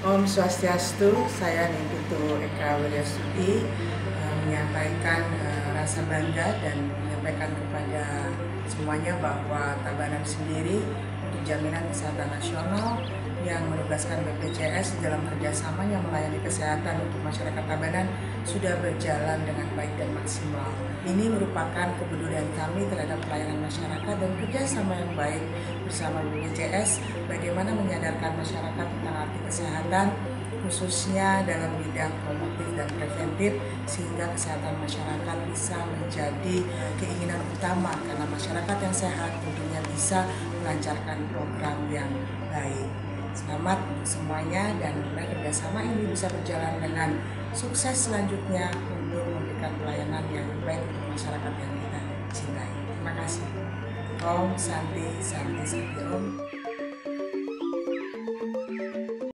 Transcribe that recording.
Om Swastiastu, saya Nindito Eka Wiryastuti menyampaikan rasa bangga dan menyampaikan kepada semuanya bahwa Tabanan sendiri untuk jaminan kesehatan nasional yang menugaskan BPJS dalam kerjasamanya melayani kesehatan untuk masyarakat Tabanan sudah berjalan dengan baik dan maksimal. Ini merupakan kepedulian kami terhadap pelayanan masyarakat dan kerjasama yang baik bersama BPJS bagaimana menyadarkan masyarakat tentang arti kesehatan khususnya dalam bidang promotif dan preventif sehingga kesehatan masyarakat bisa menjadi keinginan utama karena masyarakat yang sehat tentunya bisa melancarkan program yang baik. Selamat untuk semuanya dan mudah kerjasama ini bisa berjalan dengan sukses selanjutnya untuk memberikan pelayanan yang baik untuk masyarakat yang kita cintai. Terima kasih. Om Santi Santi Santi Om.